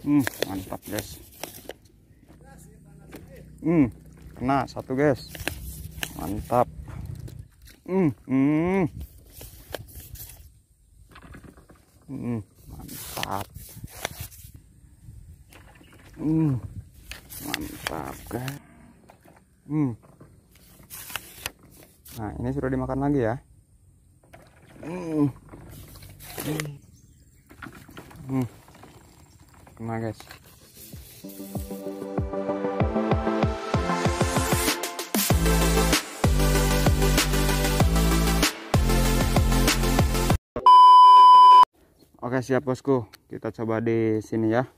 Mantap guys. Kena satu guys. Mantap. Mantap. Mantap guys. Nah, ini sudah dimakan lagi ya. Kena guys. Oke, siap bosku, kita coba di sini ya.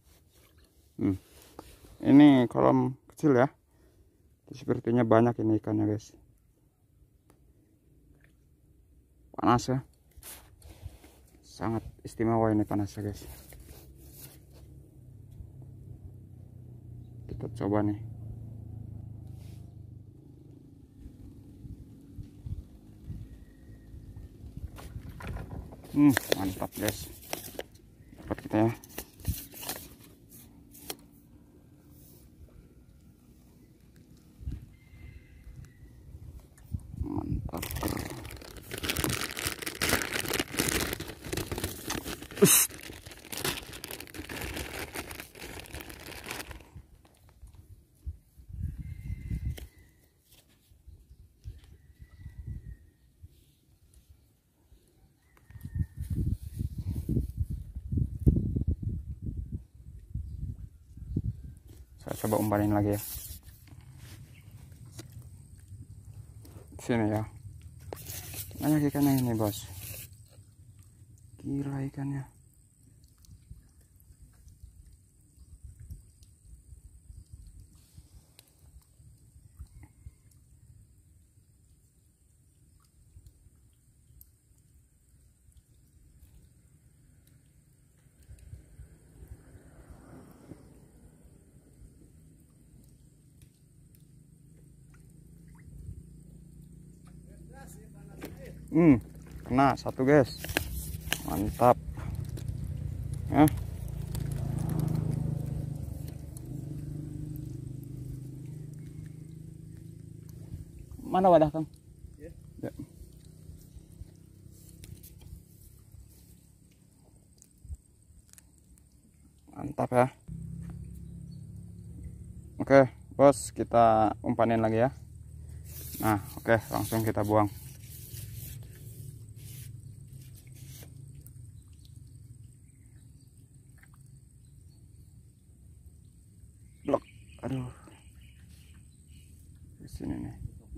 Ini kolam kecil ya, sepertinya banyak ini ikannya guys. Panas ya, sangat istimewa ini panasnya guys. Kita coba nih. Mantap guys, dapat kita ya. Mantap. Saya coba umpanin lagi ya. Sini ya. Banyak ikannya ini bos. Gila ikannya. Kena satu guys. Mantap ya. Mana wadah Kang? Ya. Mantap ya. Oke bos, kita umpanin lagi ya. Nah oke, langsung kita buang. Blok, aduh, di sini nih.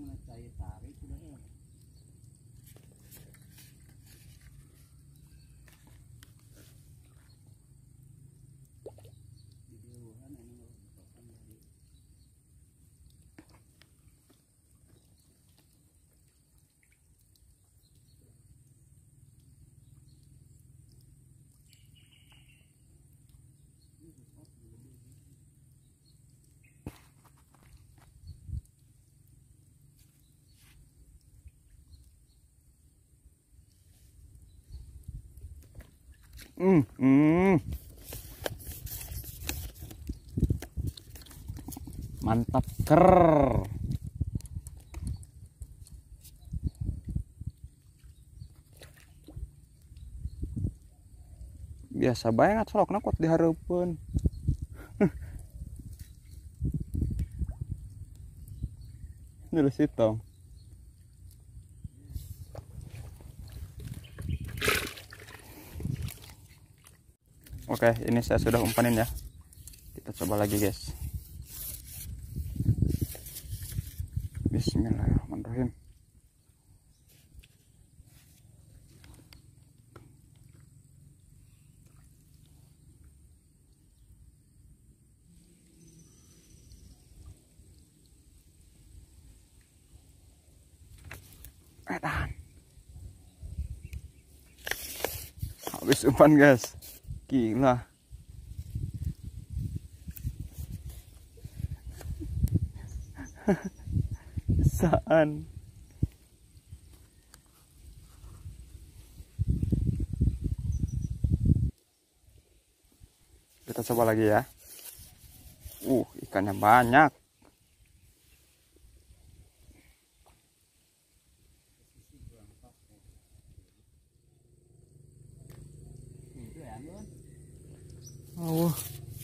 Mantap ker. Biasa banget solok nakot dihareupeun. Dulu sitong. Oke, ini saya sudah umpanin ya. Kita coba lagi guys. Bismillahirrahmanirrahim. Habis umpan guys. Gila. Bisaan. kita coba lagi ya. Ikannya banyak. Oh,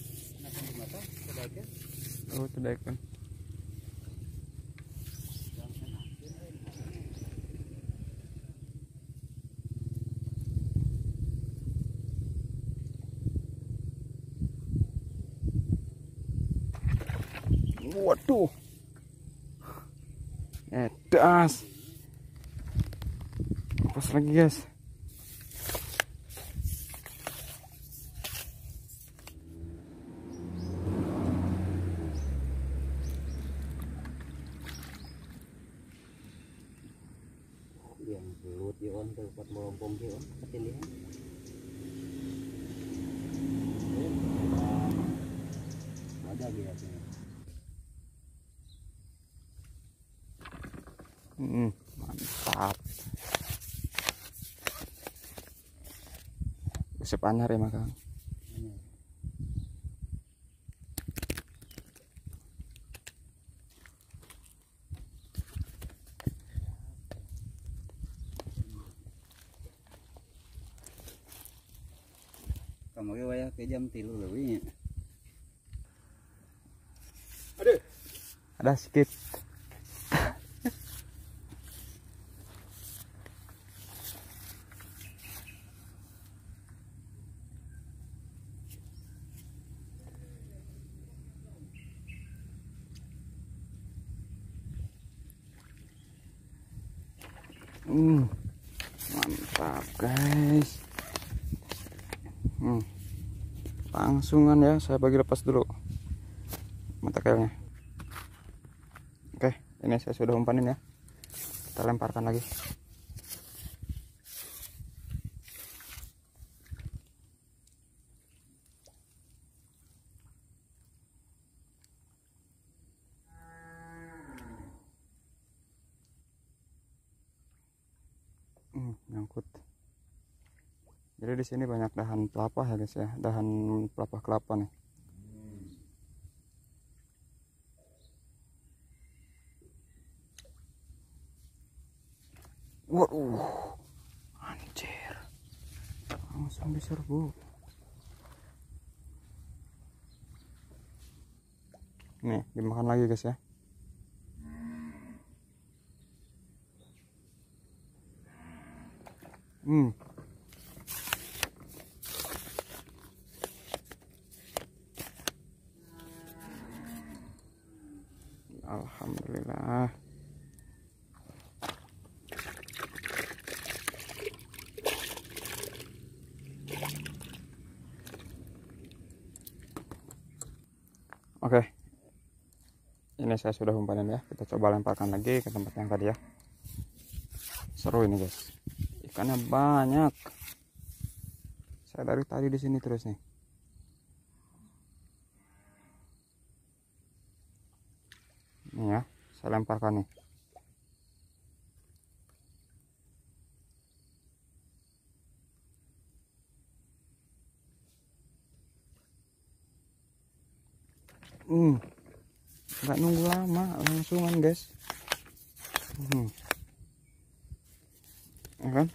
sudah ikan. Waduh, edas. Lepas lagi guys. Yang belut ya on tempat melompong ya on ketindihan. Ada gitu. Mantap. Usap anyar ya makan. Kamu ya ke jam 3 lebih. Ada sedikit. Mantap guys. Langsungan ya, saya bagi lepas dulu mata kailnya. Oke, ini saya sudah umpanin ya, kita lemparkan lagi. Nyangkut. Jadi di sini banyak dahan pelapah ya guys ya, dahan pelapah kelapa nih. Waduh, anjir, langsung diserbu. Nih, dimakan lagi guys ya. Alhamdulillah. Oke, ini saya sudah umpanin ya, kita coba lemparkan lagi ke tempat yang tadi ya. Seru ini guys, ikannya banyak. Saya dari tadi di sini terus nih. Ini ya, saya lemparkan nih. Nggak nunggu lama, langsungan guys. Ya kan?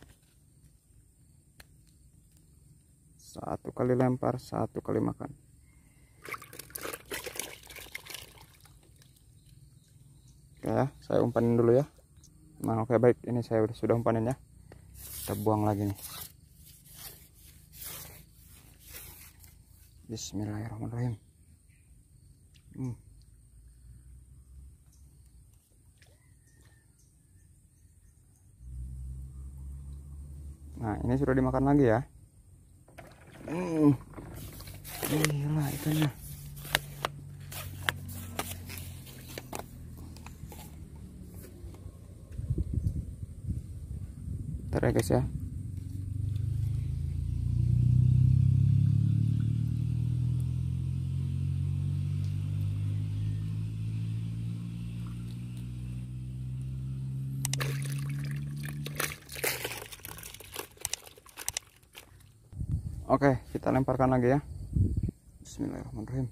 Satu kali lempar, satu kali makan. Oke ya, saya umpanin dulu ya. Nah, oke baik, ini saya sudah umpanin ya. Kita buang lagi nih. Bismillahirrahmanirrahim. Nah, ini sudah dimakan lagi ya. Gila ikannya. Bentar ya guys ya. Oke, kita lemparkan lagi ya. Bismillahirrahmanirrahim.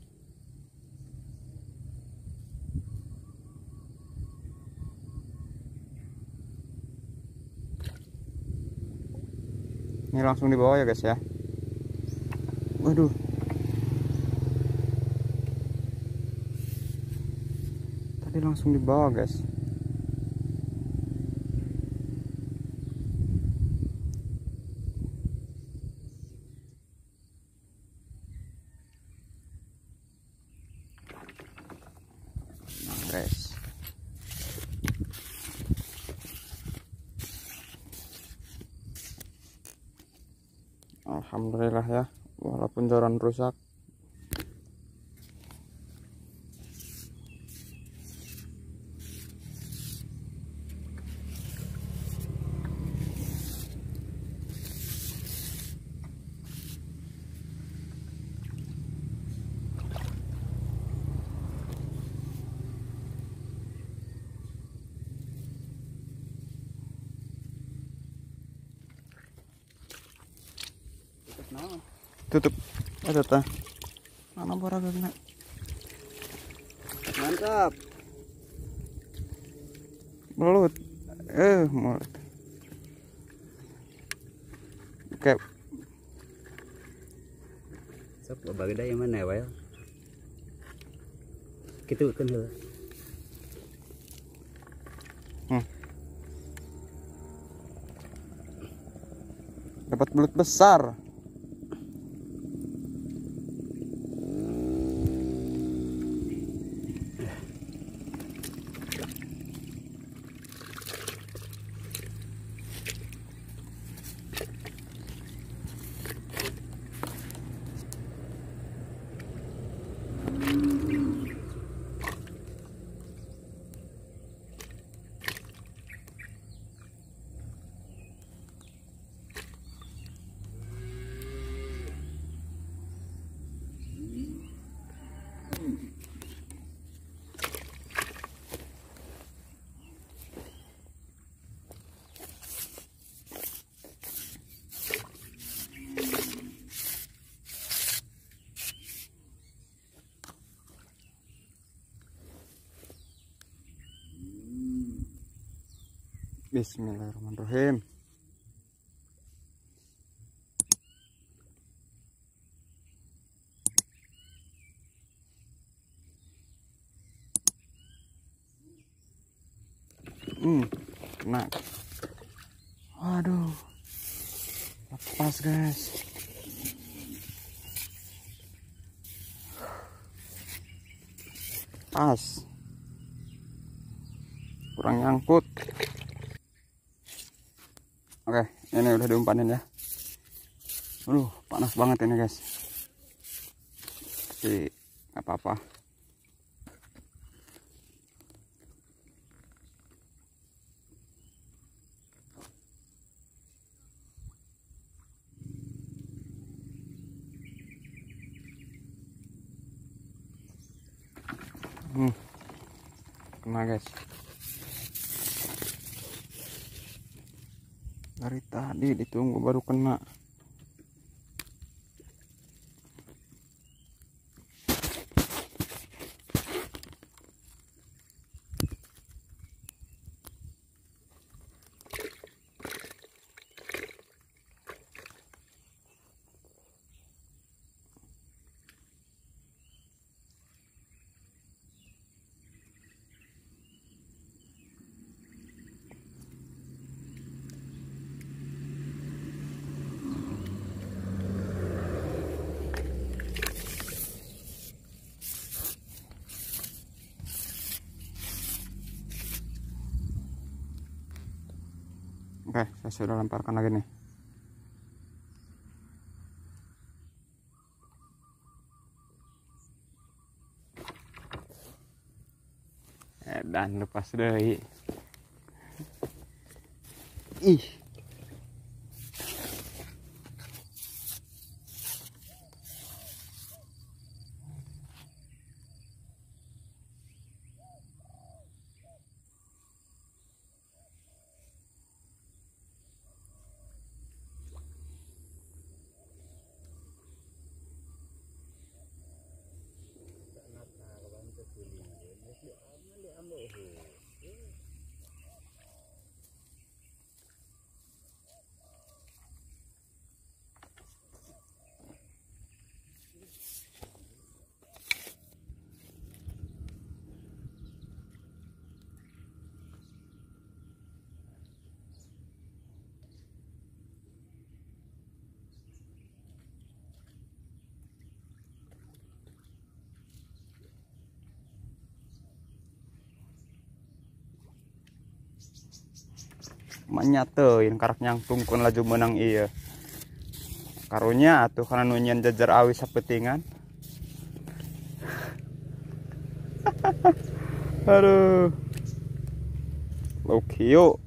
Ini langsung di bawah ya guys ya. Waduh. Tadi langsung di bawah guys. Nah guys. Alhamdulillah ya, walaupun joran rusak. Tutup. Ada tah. Mana borak kena. Mantap. Mulut. Mulut. Oke. Sok bagada yang mana ya? Gitu kan heula. Dapat belut besar. Bismillahirrahmanirrahim. Kena. Waduh. Lepas guys. Pas. Kurang nyangkut. Oke, ini udah diumpanin ya. Panas banget ini guys. Tapi nggak apa-apa. Kena guys. Dari tadi ditunggu baru kena. Oke, saya sudah lemparkan lagi nih. Dan lepas deh. Ih. menyatein karak nyangtung kun laju menang iya karunya atuh karena nunyian jajar awi sapetingan. Aduh Lokio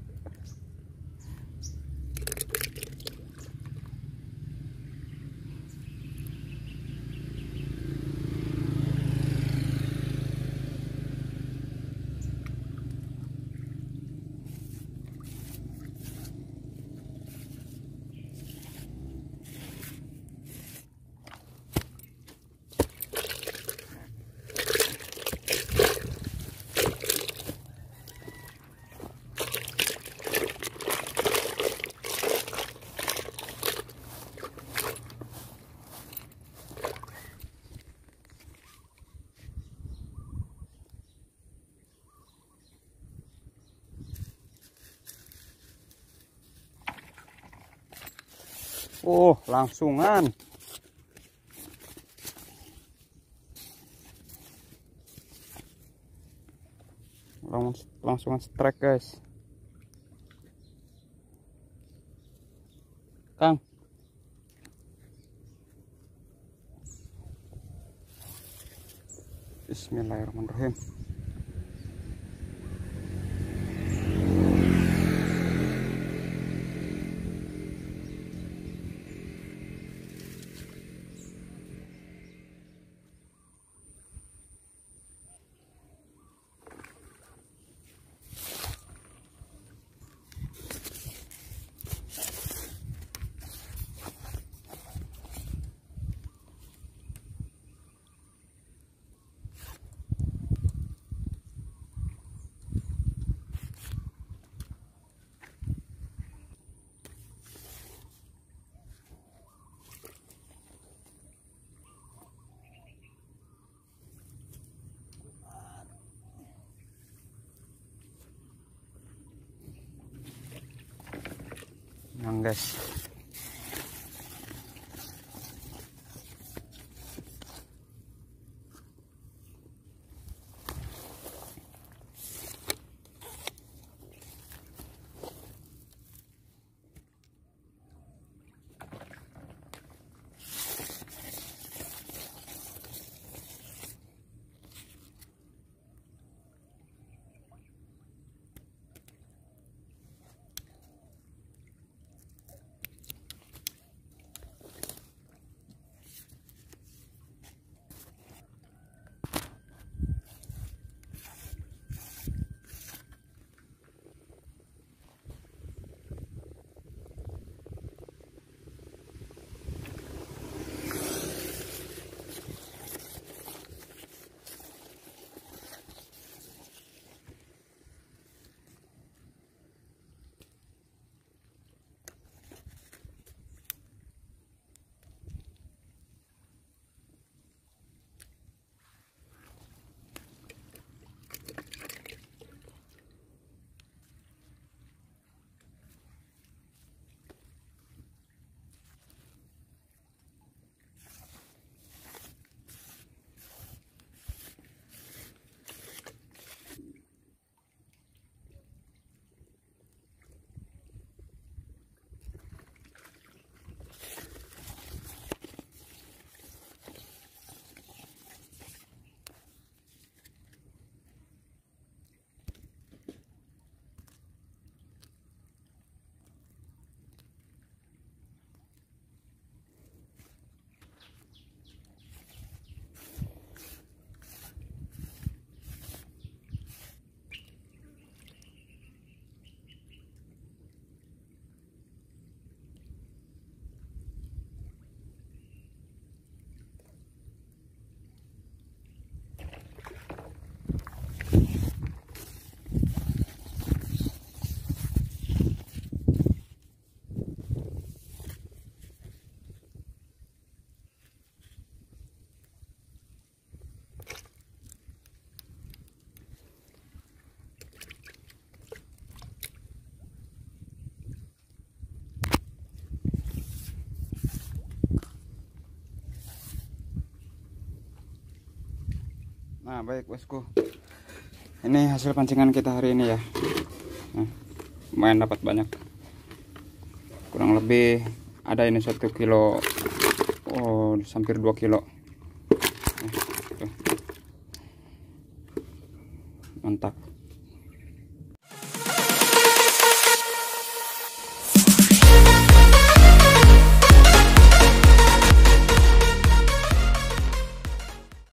langsungan. Langsungan strike guys. Kang. Bismillahirrahmanirrahim. Yang guys. Nah baik bosku, ini hasil pancingan kita hari ini ya. Nah, lumayan dapat banyak, kurang lebih ada ini 1 kilo, oh hampir 2 kilo. Tuh. Mantap.